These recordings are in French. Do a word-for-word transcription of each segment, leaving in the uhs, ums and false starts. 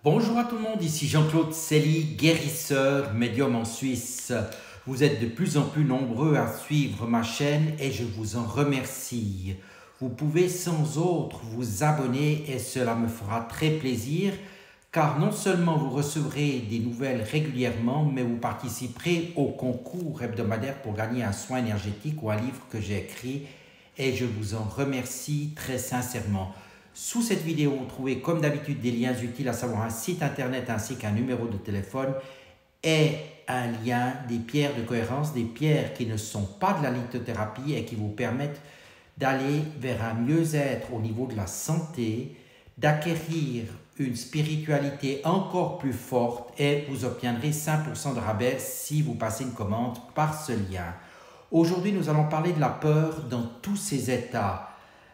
Bonjour à tout le monde, ici Jean-Claude Célie, guérisseur, médium en Suisse. Vous êtes de plus en plus nombreux à suivre ma chaîne et je vous en remercie. Vous pouvez sans autre vous abonner et cela me fera très plaisir car non seulement vous recevrez des nouvelles régulièrement, mais vous participerez au concours hebdomadaire pour gagner un soin énergétique ou un livre que j'ai écrit et je vous en remercie très sincèrement. Sous cette vidéo, vous trouvez comme d'habitude des liens utiles, à savoir un site internet ainsi qu'un numéro de téléphone et un lien des pierres de cohérence, des pierres qui ne sont pas de la lithothérapie et qui vous permettent d'aller vers un mieux-être au niveau de la santé, d'acquérir une spiritualité encore plus forte et vous obtiendrez cinq pour cent de rabais si vous passez une commande par ce lien. Aujourd'hui, nous allons parler de la peur dans tous ses états.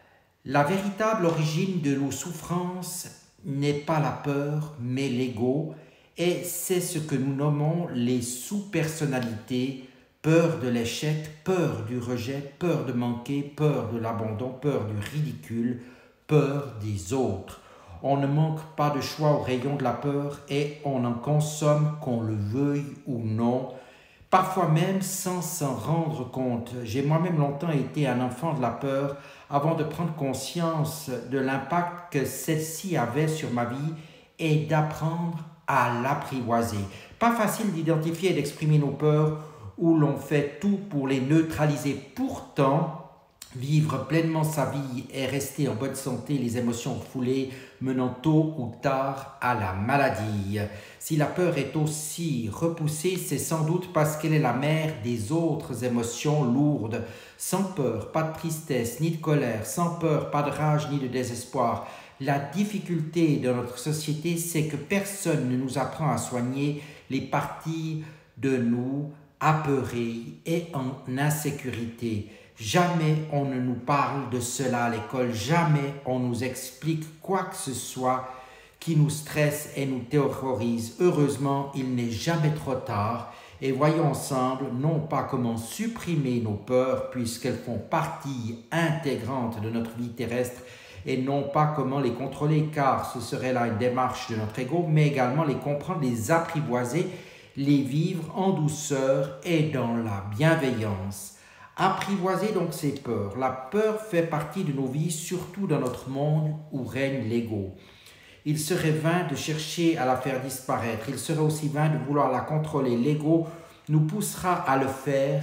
La véritable origine de nos souffrances n'est pas la peur, mais l'ego, et c'est ce que nous nommons les sous-personnalités, peur de l'échec, peur du rejet, peur de manquer, peur de l'abandon, peur du ridicule, peur des autres. On ne manque pas de choix au rayon de la peur et on en consomme qu'on le veuille ou non, parfois même sans s'en rendre compte. J'ai moi-même longtemps été un enfant de la peur avant de prendre conscience de l'impact que celle-ci avait sur ma vie et d'apprendre à l'apprivoiser. Pas facile d'identifier et d'exprimer nos peurs où l'on fait tout pour les neutraliser. Pourtant, vivre pleinement sa vie et rester en bonne santé, les émotions refoulées, menant tôt ou tard à la maladie. Si la peur est aussi repoussée, c'est sans doute parce qu'elle est la mère des autres émotions lourdes. Sans peur, pas de tristesse ni de colère. Sans peur, pas de rage ni de désespoir. La difficulté de notre société, c'est que personne ne nous apprend à soigner les parties de nous apeurées et en insécurité. Jamais on ne nous parle de cela à l'école, jamais on nous explique quoi que ce soit qui nous stresse et nous terrorise. Heureusement, il n'est jamais trop tard et voyons ensemble non pas comment supprimer nos peurs puisqu'elles font partie intégrante de notre vie terrestre et non pas comment les contrôler car ce serait là une démarche de notre ego, mais également les comprendre, les apprivoiser, les vivre en douceur et dans la bienveillance. Apprivoiser donc ces peurs. La peur fait partie de nos vies, surtout dans notre monde où règne l'ego. Il serait vain de chercher à la faire disparaître. Il serait aussi vain de vouloir la contrôler. L'ego nous poussera à le faire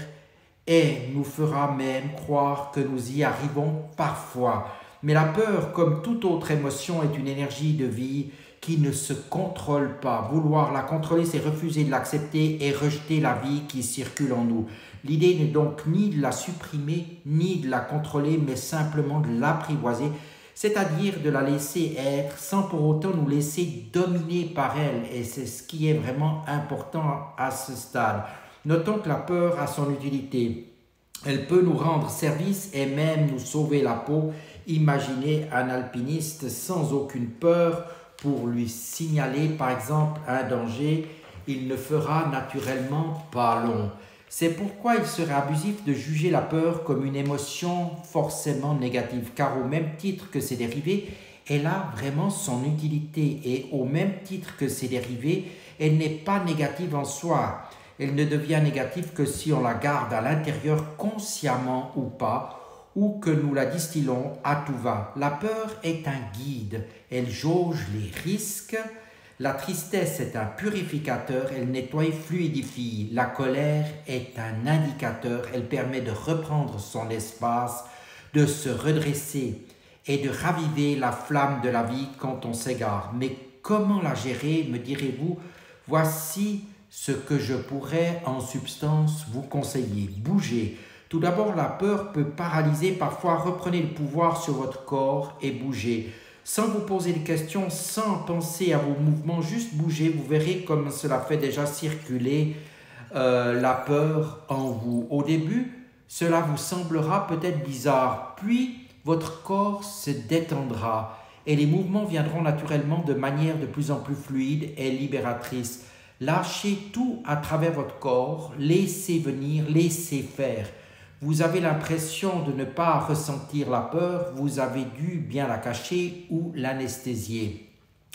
et nous fera même croire que nous y arrivons parfois. Mais la peur, comme toute autre émotion, est une énergie de vie qui ne se contrôle pas. Vouloir la contrôler, c'est refuser de l'accepter et rejeter la vie qui circule en nous. L'idée n'est donc ni de la supprimer, ni de la contrôler, mais simplement de l'apprivoiser, c'est-à-dire de la laisser être sans pour autant nous laisser dominer par elle. Et c'est ce qui est vraiment important à ce stade. Notons que la peur a son utilité. Elle peut nous rendre service et même nous sauver la peau. Imaginez un alpiniste sans aucune peur pour lui signaler par exemple un danger. Il ne fera naturellement pas long. C'est pourquoi il serait abusif de juger la peur comme une émotion forcément négative, car au même titre que ses dérivés, elle a vraiment son utilité et au même titre que ses dérivés, elle n'est pas négative en soi. Elle ne devient négative que si on la garde à l'intérieur consciemment ou pas, ou que nous la distillons à tout va. La peur est un guide, elle jauge les risques. La tristesse est un purificateur, elle nettoie et fluidifie. La colère est un indicateur, elle permet de reprendre son espace, de se redresser et de raviver la flamme de la vie quand on s'égare. Mais comment la gérer, me direz-vous? Voici ce que je pourrais en substance vous conseiller. Bougez. Tout d'abord, la peur peut paralyser, parfois reprenez le pouvoir sur votre corps et bougez. Sans vous poser de questions, sans penser à vos mouvements, juste bouger, vous verrez comme cela fait déjà circuler euh, la peur en vous. Au début, cela vous semblera peut-être bizarre, puis votre corps se détendra et les mouvements viendront naturellement de manière de plus en plus fluide et libératrice. Lâchez tout à travers votre corps, laissez venir, laissez faire. Vous avez l'impression de ne pas ressentir la peur, vous avez dû bien la cacher ou l'anesthésier.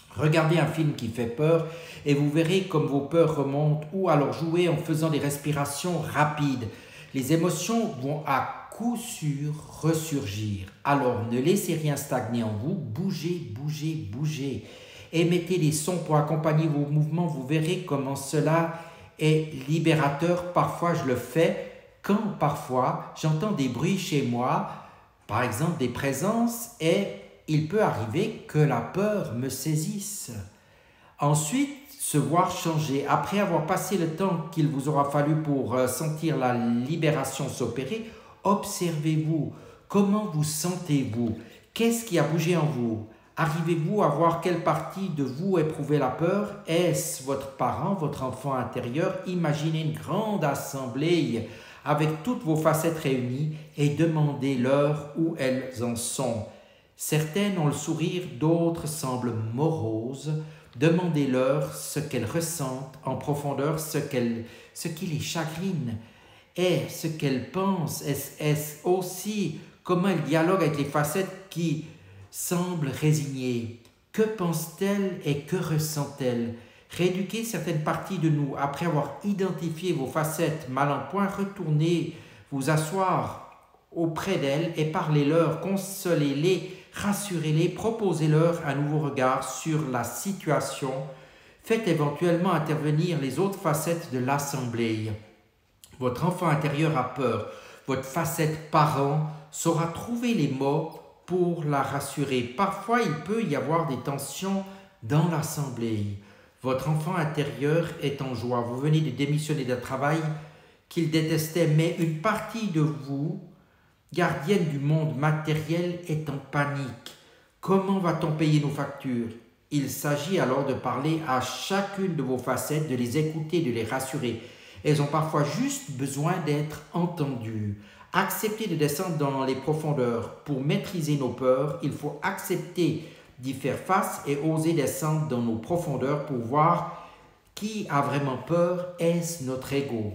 Regardez un film qui fait peur et vous verrez comme vos peurs remontent, ou alors jouez en faisant des respirations rapides. Les émotions vont à coup sûr ressurgir. Alors ne laissez rien stagner en vous, bougez, bougez, bougez. Émettez des sons pour accompagner vos mouvements, vous verrez comment cela est libérateur. Parfois je le fais quand parfois j'entends des bruits chez moi, par exemple des présences, et il peut arriver que la peur me saisisse. Ensuite, se voir changer. Après avoir passé le temps qu'il vous aura fallu pour sentir la libération s'opérer, observez-vous. Comment vous sentez-vous? Qu'est-ce qui a bougé en vous? Arrivez-vous à voir quelle partie de vous éprouvait la peur? Est-ce votre parent, votre enfant intérieur? Imaginez une grande assemblée avec toutes vos facettes réunies et demandez-leur où elles en sont. Certaines ont le sourire, d'autres semblent moroses. Demandez-leur ce qu'elles ressentent en profondeur, ce, qu'elles, ce qui les chagrine et ce qu'elles pensent. Est-ce, est-ce aussi comment elles dialoguent avec les facettes qui semblent résignées? Que pensent-elles et que ressentent-elles? Rééduquez certaines parties de nous. Après avoir identifié vos facettes mal en point, retournez vous asseoir auprès d'elles et parlez-leur, consolez-les, rassurez-les, proposez-leur un nouveau regard sur la situation. Faites éventuellement intervenir les autres facettes de l'assemblée. Votre enfant intérieur a peur. Votre facette parent saura trouver les mots pour la rassurer. Parfois, il peut y avoir des tensions dans l'assemblée. Votre enfant intérieur est en joie. Vous venez de démissionner d'un travail qu'il détestait, mais une partie de vous, gardienne du monde matériel, est en panique. Comment va-t-on payer nos factures? Il s'agit alors de parler à chacune de vos facettes, de les écouter, de les rassurer. Elles ont parfois juste besoin d'être entendues. Acceptez de descendre dans les profondeurs. Pour maîtriser nos peurs, il faut accepter d'y faire face et oser descendre dans nos profondeurs pour voir qui a vraiment peur. Est-ce notre ego?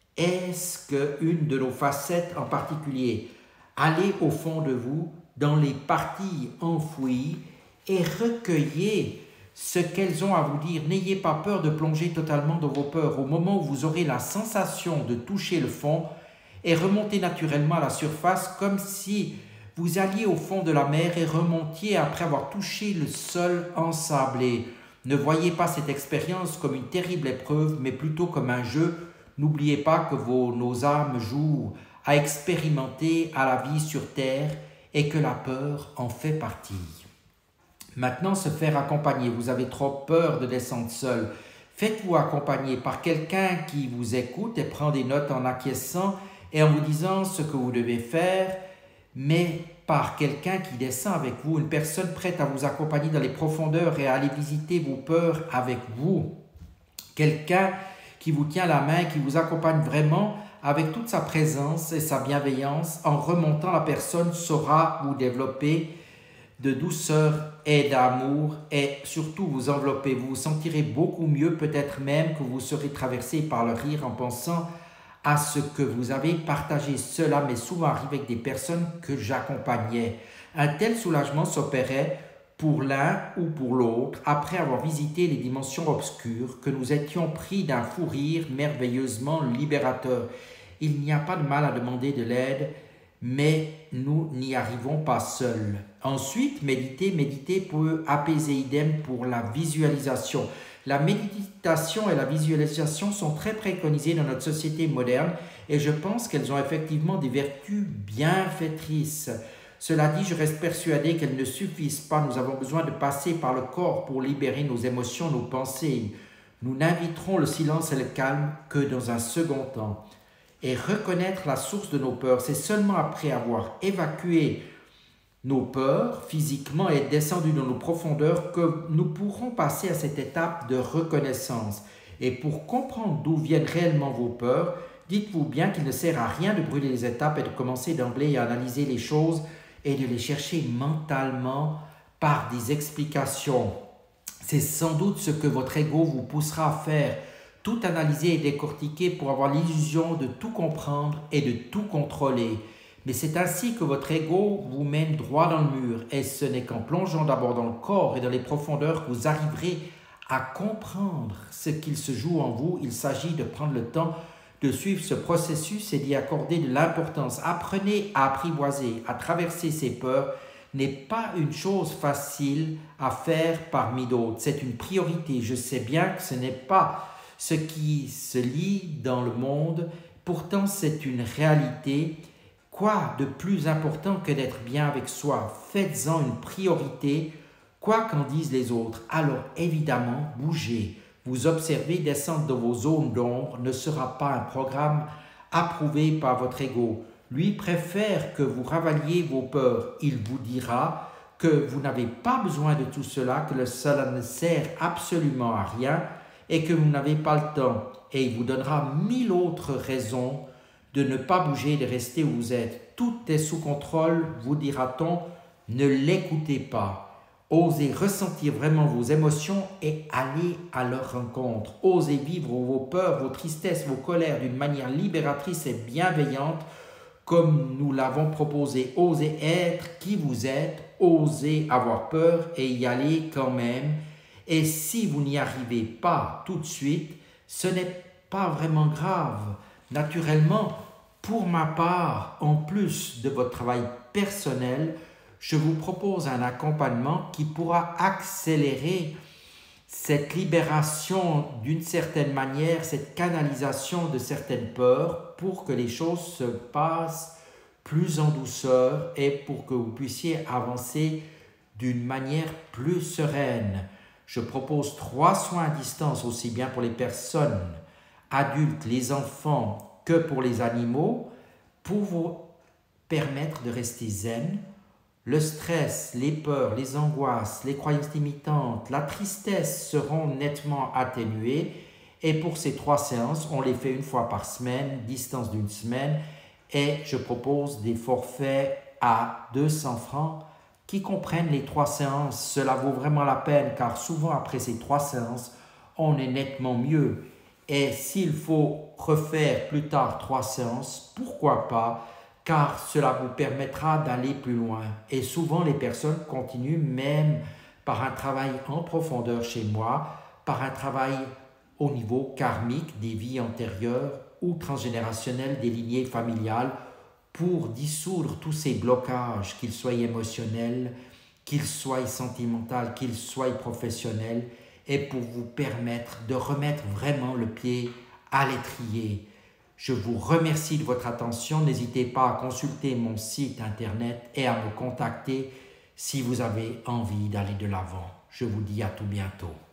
Est-ce qu'une de nos facettes en particulier? Allez au fond de vous, dans les parties enfouies, et recueillez ce qu'elles ont à vous dire. N'ayez pas peur de plonger totalement dans vos peurs. Au moment où vous aurez la sensation de toucher le fond, et remontez naturellement à la surface comme si vous alliez au fond de la mer et remontiez après avoir touché le sol ensablé. Ne voyez pas cette expérience comme une terrible épreuve, mais plutôt comme un jeu. N'oubliez pas que vos, nos âmes jouent à expérimenter à la vie sur terre et que la peur en fait partie. Maintenant, se faire accompagner. Vous avez trop peur de descendre seul. Faites-vous accompagner par quelqu'un qui vous écoute et prend des notes en acquiesçant et en vous disant ce que vous devez faire, mais par quelqu'un qui descend avec vous, une personne prête à vous accompagner dans les profondeurs et à aller visiter vos peurs avec vous. Quelqu'un qui vous tient la main, qui vous accompagne vraiment avec toute sa présence et sa bienveillance. En remontant, la personne saura vous développer de douceur et d'amour et surtout vous envelopper. Vous vous sentirez beaucoup mieux, peut-être même que vous serez traversé par le rire en pensant à ce que vous avez partagé. Cela m'est souvent arrivé avec des personnes que j'accompagnais. Un tel soulagement s'opérait pour l'un ou pour l'autre après avoir visité les dimensions obscures, que nous étions pris d'un fou rire merveilleusement libérateur. Il n'y a pas de mal à demander de l'aide, mais nous n'y arrivons pas seuls. Ensuite, méditer, méditer peut apaiser, idem pour la visualisation. La méditation et la visualisation sont très préconisées dans notre société moderne et je pense qu'elles ont effectivement des vertus bienfaitrices. Cela dit, je reste persuadé qu'elles ne suffisent pas. Nous avons besoin de passer par le corps pour libérer nos émotions, nos pensées. Nous n'inviterons le silence et le calme que dans un second temps. Et reconnaître la source de nos peurs, c'est seulement après avoir évacué nos peurs physiquement et descendu dans nos profondeurs que nous pourrons passer à cette étape de reconnaissance. Et pour comprendre d'où viennent réellement vos peurs, dites-vous bien qu'il ne sert à rien de brûler les étapes et de commencer d'emblée à analyser les choses et de les chercher mentalement par des explications. C'est sans doute ce que votre ego vous poussera à faire, tout analyser et décortiquer pour avoir l'illusion de tout comprendre et de tout contrôler. Mais c'est ainsi que votre ego vous mène droit dans le mur. Et ce n'est qu'en plongeant d'abord dans le corps et dans les profondeurs que vous arriverez à comprendre ce qu'il se joue en vous. Il s'agit de prendre le temps de suivre ce processus et d'y accorder de l'importance. Apprenez à apprivoiser, à traverser ces peurs n'est pas une chose facile à faire parmi d'autres. C'est une priorité. Je sais bien que ce n'est pas ce qui se lit dans le monde. Pourtant, c'est une réalité. Quoi de plus important que d'être bien avec soi? Faites-en une priorité, quoi qu'en disent les autres. Alors évidemment, bougez. Vous observez descendre de vos zones d'ombre ne sera pas un programme approuvé par votre ego. Lui préfère que vous ravaliez vos peurs. Il vous dira que vous n'avez pas besoin de tout cela, que cela ne sert absolument à rien et que vous n'avez pas le temps. Et il vous donnera mille autres raisons de ne pas bouger, de rester où vous êtes. Tout est sous contrôle, vous dira-t-on. Ne l'écoutez pas. Osez ressentir vraiment vos émotions et aller à leur rencontre. Osez vivre vos peurs, vos tristesses, vos colères d'une manière libératrice et bienveillante comme nous l'avons proposé. Osez être qui vous êtes, osez avoir peur et y aller quand même. Et si vous n'y arrivez pas tout de suite, ce n'est pas vraiment grave. Naturellement, pour ma part, en plus de votre travail personnel, je vous propose un accompagnement qui pourra accélérer cette libération d'une certaine manière, cette canalisation de certaines peurs pour que les choses se passent plus en douceur et pour que vous puissiez avancer d'une manière plus sereine. Je propose trois soins à distance aussi bien pour les personnes adultes, les enfants que pour les animaux pour vous permettre de rester zen. Le stress, les peurs, les angoisses, les croyances limitantes, la tristesse seront nettement atténuées. Et pour ces trois séances, on les fait une fois par semaine, distance d'une semaine. Et je propose des forfaits à deux cents francs qui comprennent les trois séances. Cela vaut vraiment la peine car souvent après ces trois séances, on est nettement mieux. Et s'il faut refaire plus tard trois séances, pourquoi pas? Car cela vous permettra d'aller plus loin. Et souvent, les personnes continuent même par un travail en profondeur chez moi, par un travail au niveau karmique des vies antérieures ou transgénérationnelles des lignées familiales pour dissoudre tous ces blocages, qu'ils soient émotionnels, qu'ils soient sentimentaux, qu'ils soient professionnels, et pour vous permettre de remettre vraiment le pied à l'étrier. Je vous remercie de votre attention. N'hésitez pas à consulter mon site internet et à me contacter si vous avez envie d'aller de l'avant. Je vous dis à tout bientôt.